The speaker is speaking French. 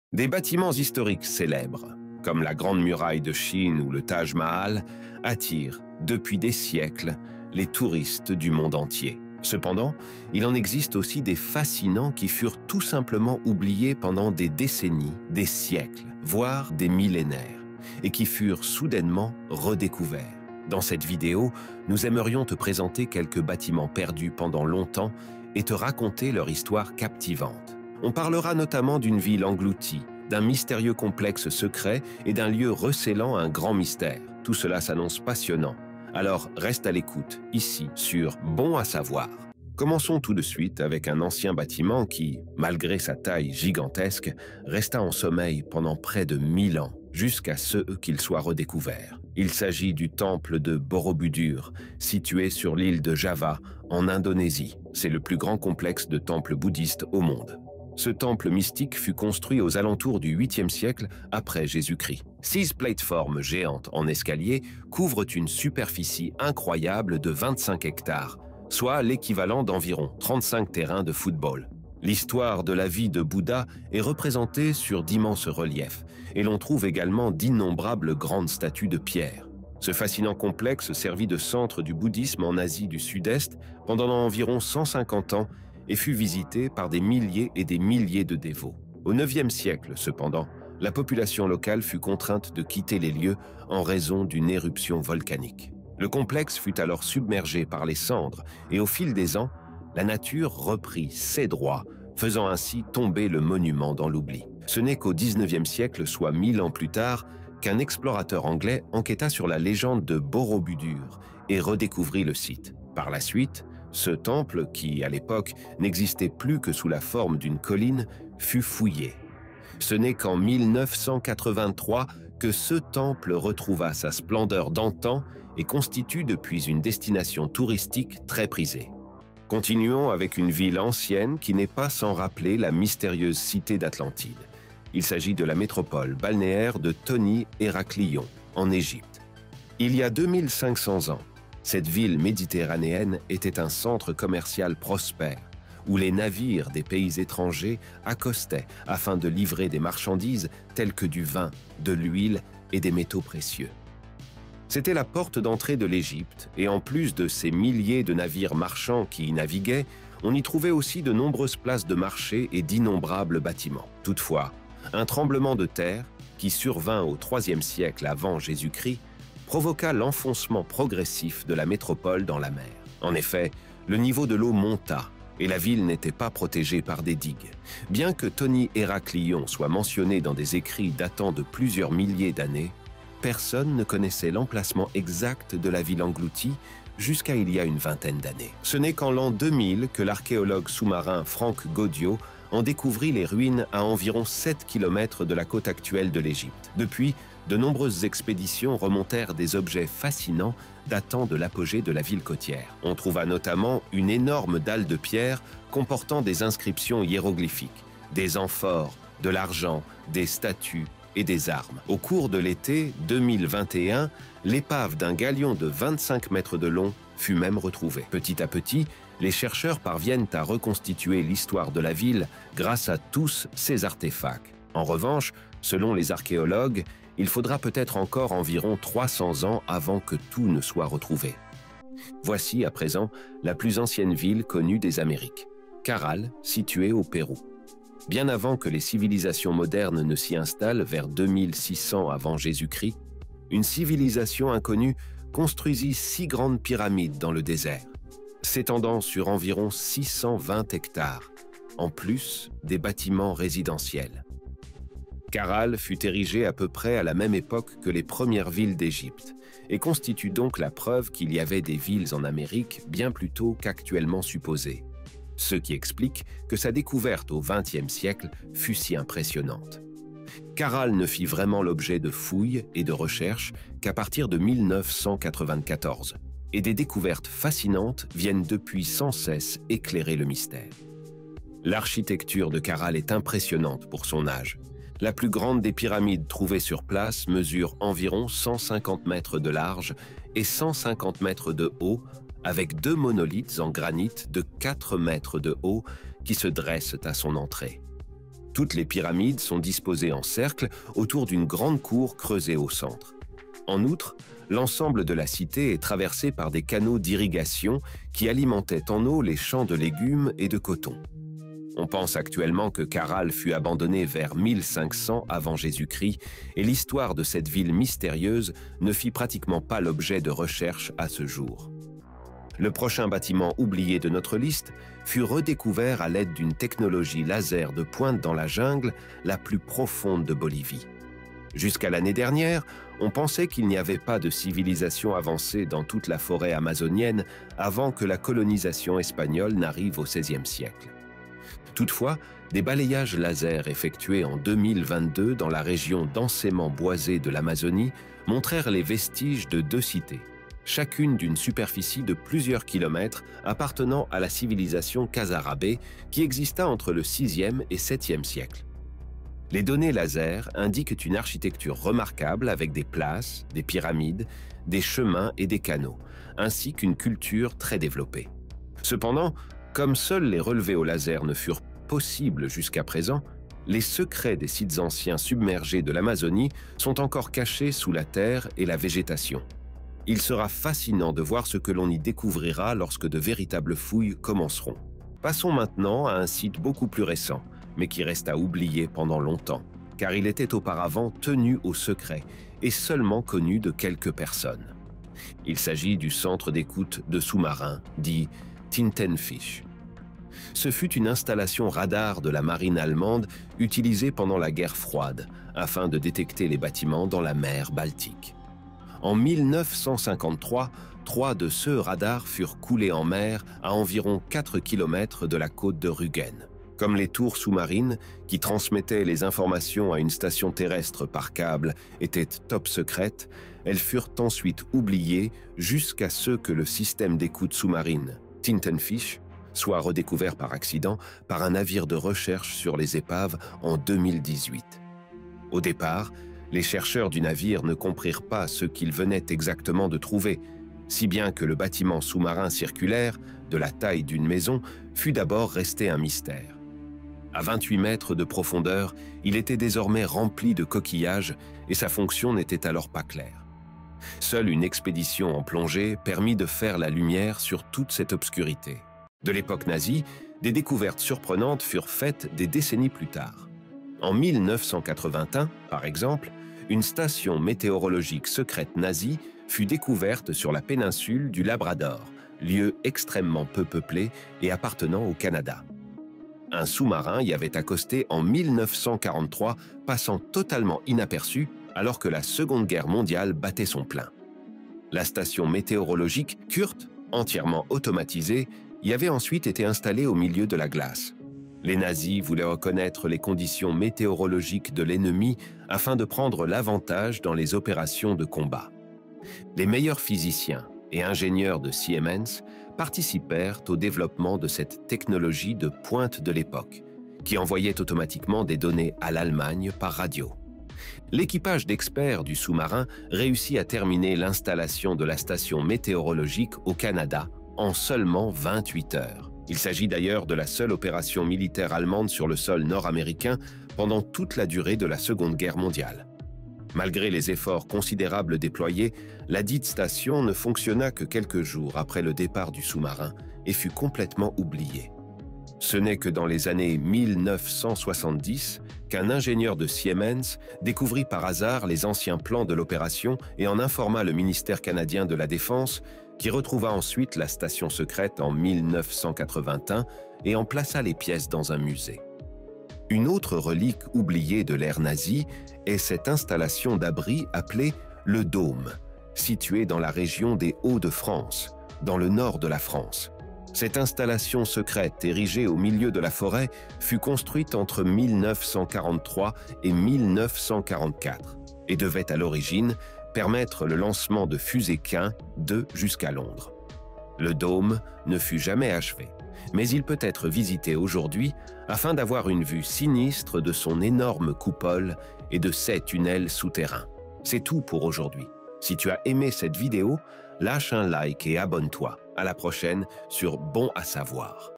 Des bâtiments historiques célèbres, comme la Grande Muraille de Chine ou le Taj Mahal, attirent, depuis des siècles, les touristes du monde entier. Cependant, il en existe aussi des fascinants qui furent tout simplement oubliés pendant des décennies, des siècles, voire des millénaires, et qui furent soudainement redécouverts. Dans cette vidéo, nous aimerions te présenter quelques bâtiments perdus pendant longtemps et te raconter leur histoire captivante. On parlera notamment d'une ville engloutie, d'un mystérieux complexe secret et d'un lieu recélant un grand mystère. Tout cela s'annonce passionnant. Alors reste à l'écoute, ici, sur Bon à savoir. Commençons tout de suite avec un ancien bâtiment qui, malgré sa taille gigantesque, resta en sommeil pendant près de 1000 ans, jusqu'à ce qu'il soit redécouvert. Il s'agit du temple de Borobudur, situé sur l'île de Java, en Indonésie. C'est le plus grand complexe de temples bouddhistes au monde. Ce temple mystique fut construit aux alentours du 8e siècle après Jésus-Christ. 6 plateformes géantes en escalier couvrent une superficie incroyable de 25 hectares, soit l'équivalent d'environ 35 terrains de football. L'histoire de la vie de Bouddha est représentée sur d'immenses reliefs, et l'on trouve également d'innombrables grandes statues de pierre. Ce fascinant complexe servit de centre du bouddhisme en Asie du Sud-Est pendant environ 150 ans et fut visité par des milliers et des milliers de dévots. Au IXe siècle, cependant, la population locale fut contrainte de quitter les lieux en raison d'une éruption volcanique. Le complexe fut alors submergé par les cendres et au fil des ans, la nature reprit ses droits, faisant ainsi tomber le monument dans l'oubli. Ce n'est qu'au XIXe siècle, soit 1000 ans plus tard, qu'un explorateur anglais enquêta sur la légende de Borobudur et redécouvrit le site. Par la suite, ce temple, qui à l'époque n'existait plus que sous la forme d'une colline, fut fouillé. Ce n'est qu'en 1983 que ce temple retrouva sa splendeur d'antan et constitue depuis une destination touristique très prisée. Continuons avec une ville ancienne qui n'est pas sans rappeler la mystérieuse cité d'Atlantide. Il s'agit de la métropole balnéaire de Tony Héraclion, en Égypte. Il y a 2500 ans, cette ville méditerranéenne était un centre commercial prospère, où les navires des pays étrangers accostaient afin de livrer des marchandises telles que du vin, de l'huile et des métaux précieux. C'était la porte d'entrée de l'Égypte, et en plus de ces milliers de navires marchands qui y naviguaient, on y trouvait aussi de nombreuses places de marché et d'innombrables bâtiments. Toutefois, un tremblement de terre, qui survint au IIIe siècle avant Jésus-Christ, provoqua l'enfoncement progressif de la métropole dans la mer. En effet, le niveau de l'eau monta, et la ville n'était pas protégée par des digues. Bien que Tony Héraclion soit mentionné dans des écrits datant de plusieurs milliers d'années, personne ne connaissait l'emplacement exact de la ville engloutie jusqu'à il y a une vingtaine d'années. Ce n'est qu'en l'an 2000 que l'archéologue sous-marin Franck Gaudiot en découvrit les ruines à environ 7 km de la côte actuelle de l'Égypte. Depuis, de nombreuses expéditions remontèrent des objets fascinants datant de l'apogée de la ville côtière. On trouva notamment une énorme dalle de pierre comportant des inscriptions hiéroglyphiques, des amphores, de l'argent, des statues et des armes. Au cours de l'été 2021, l'épave d'un galion de 25 mètres de long fut même retrouvée. Petit à petit, les chercheurs parviennent à reconstituer l'histoire de la ville grâce à tous ces artefacts. En revanche, selon les archéologues, il faudra peut-être encore environ 300 ans avant que tout ne soit retrouvé. Voici à présent la plus ancienne ville connue des Amériques, Caral, située au Pérou. Bien avant que les civilisations modernes ne s'y installent vers 2600 avant Jésus-Christ, une civilisation inconnue construisit 6 grandes pyramides dans le désert, s'étendant sur environ 620 hectares, en plus des bâtiments résidentiels. Caral fut érigé à peu près à la même époque que les premières villes d'Égypte et constitue donc la preuve qu'il y avait des villes en Amérique bien plus tôt qu'actuellement supposé, ce qui explique que sa découverte au XXe siècle fut si impressionnante. Caral ne fit vraiment l'objet de fouilles et de recherches qu'à partir de 1994, et des découvertes fascinantes viennent depuis sans cesse éclairer le mystère. L'architecture de Caral est impressionnante pour son âge. La plus grande des pyramides trouvées sur place mesure environ 150 mètres de large et 150 mètres de haut, avec 2 monolithes en granit de 4 mètres de haut qui se dressent à son entrée. Toutes les pyramides sont disposées en cercle autour d'une grande cour creusée au centre. En outre, l'ensemble de la cité est traversé par des canaux d'irrigation qui alimentaient en eau les champs de légumes et de coton. On pense actuellement que Caral fut abandonné vers 1500 avant Jésus-Christ et l'histoire de cette ville mystérieuse ne fit pratiquement pas l'objet de recherches à ce jour. Le prochain bâtiment oublié de notre liste fut redécouvert à l'aide d'une technologie laser de pointe dans la jungle la plus profonde de Bolivie. Jusqu'à l'année dernière, on pensait qu'il n'y avait pas de civilisation avancée dans toute la forêt amazonienne avant que la colonisation espagnole n'arrive au XVIe siècle. Toutefois, des balayages laser effectués en 2022 dans la région densément boisée de l'Amazonie montrèrent les vestiges de 2 cités, chacune d'une superficie de plusieurs kilomètres appartenant à la civilisation Casarabé qui exista entre le 6e et 7e siècle. Les données laser indiquent une architecture remarquable avec des places, des pyramides, des chemins et des canaux, ainsi qu'une culture très développée. Cependant, comme seuls les relevés au laser ne furent possibles jusqu'à présent, les secrets des sites anciens submergés de l'Amazonie sont encore cachés sous la terre et la végétation. Il sera fascinant de voir ce que l'on y découvrira lorsque de véritables fouilles commenceront. Passons maintenant à un site beaucoup plus récent, mais qui resta oublié pendant longtemps, car il était auparavant tenu au secret et seulement connu de quelques personnes. Il s'agit du centre d'écoute de sous-marins, dit Tintenfisch. Ce fut une installation radar de la marine allemande utilisée pendant la guerre froide, afin de détecter les bâtiments dans la mer Baltique. En 1953, 3 de ceux radars furent coulés en mer à environ 4 km de la côte de Rügen. Comme les tours sous-marines, qui transmettaient les informations à une station terrestre par câble, étaient top secrètes, elles furent ensuite oubliées jusqu'à ce que le système d'écoute sous-marine, Tintenfisch, soit redécouvert par accident par un navire de recherche sur les épaves en 2018. Au départ, les chercheurs du navire ne comprirent pas ce qu'ils venaient exactement de trouver, si bien que le bâtiment sous-marin circulaire, de la taille d'une maison, fut d'abord resté un mystère. À 28 mètres de profondeur, il était désormais rempli de coquillages et sa fonction n'était alors pas claire. Seule une expédition en plongée permit de faire la lumière sur toute cette obscurité. De l'époque nazie, des découvertes surprenantes furent faites des décennies plus tard. En 1981, par exemple, une station météorologique secrète nazie fut découverte sur la péninsule du Labrador, lieu extrêmement peu peuplé et appartenant au Canada. Un sous-marin y avait accosté en 1943, passant totalement inaperçu alors que la Seconde Guerre mondiale battait son plein. La station météorologique Kurt, entièrement automatisée, y avait ensuite été installée au milieu de la glace. Les nazis voulaient reconnaître les conditions météorologiques de l'ennemi afin de prendre l'avantage dans les opérations de combat. Les meilleurs physiciens et ingénieurs de Siemens participèrent au développement de cette technologie de pointe de l'époque, qui envoyait automatiquement des données à l'Allemagne par radio. L'équipage d'experts du sous-marin réussit à terminer l'installation de la station météorologique au Canada en seulement 28 heures. Il s'agit d'ailleurs de la seule opération militaire allemande sur le sol nord-américain pendant toute la durée de la Seconde Guerre mondiale. Malgré les efforts considérables déployés, la dite station ne fonctionna que quelques jours après le départ du sous-marin et fut complètement oubliée. Ce n'est que dans les années 1970 qu'un ingénieur de Siemens découvrit par hasard les anciens plans de l'opération et en informa le ministère canadien de la Défense, qui retrouva ensuite la station secrète en 1981 et en plaça les pièces dans un musée. Une autre relique oubliée de l'ère nazie est cette installation d'abri appelée le Dôme, située dans la région des Hauts-de-France, dans le nord de la France. Cette installation secrète érigée au milieu de la forêt fut construite entre 1943 et 1944 et devait à l'origine permettre le lancement de fusées Quint de jusqu'à Londres. Le dôme ne fut jamais achevé, mais il peut être visité aujourd'hui afin d'avoir une vue sinistre de son énorme coupole et de ses tunnels souterrains. C'est tout pour aujourd'hui. Si tu as aimé cette vidéo, lâche un like et abonne-toi. À la prochaine sur Bon à savoir.